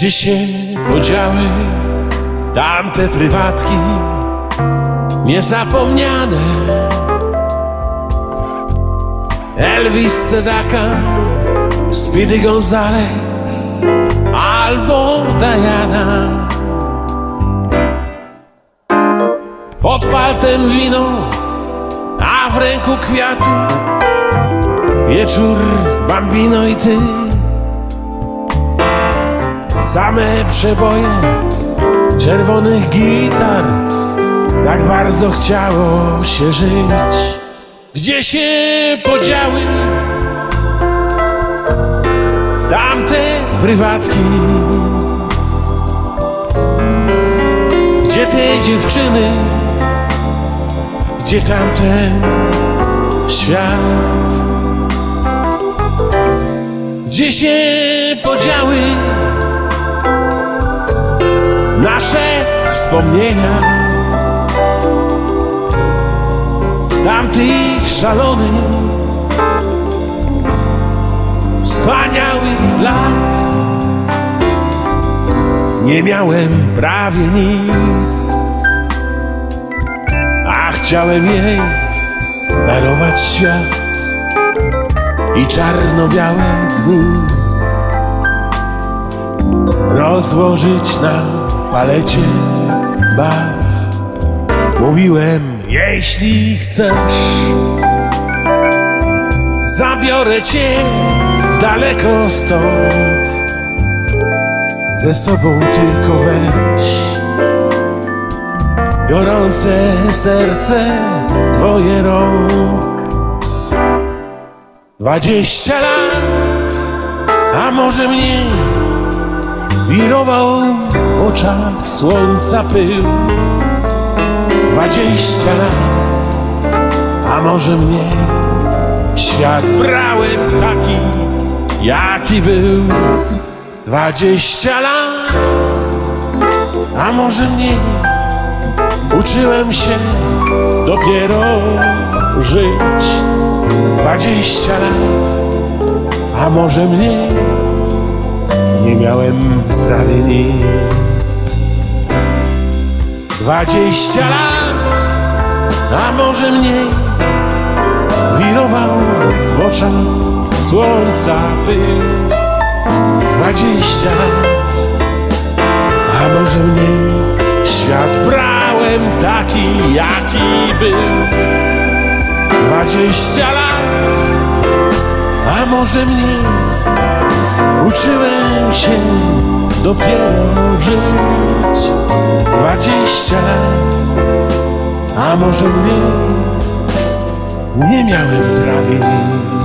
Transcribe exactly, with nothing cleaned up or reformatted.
Gdzie się podziały tamte prywatki niezapomniane? Elvis Sedaka, Speedy Gonzales albo Diana. Pod paltem wino, a w ręku kwiaty, wieczór, Bambino i ty. Same przeboje czerwonych gitar, tak bardzo chciało się żyć. Gdzie się podziały tamte prywatki? Gdzie te dziewczyny? Gdzie tamten świat? Gdzie się podziały nasze wspomnienia tamtych szalonych, wspaniałych lat? Nie miałem prawie nic, a chciałem jej darować świat i czarno-białe dni rozłożyć na palecie baw. Mówiłem, jeśli chcesz, zabiorę cię daleko stąd, ze sobą tylko weź gorące serce twoje rąk. Dwadzieścia lat, a może mniej, wirował w oczach słońca pył. Dwadzieścia lat, a może mniej, świat brałem taki, jaki był. Dwadzieścia lat, a może mniej, uczyłem się dopiero żyć. Dwadzieścia lat, a może mniej, nie miałem prawie nic. Dwadzieścia lat, a może mniej, wirował w oczach słońca pył. Dwadzieścia lat, a może mniej, świat brałem taki, jaki był. Dwadzieścia lat, a może mniej, uczyłem się dopiero żyć. Dwadzieścia lat, a może mniej, nie miałem prawie nic.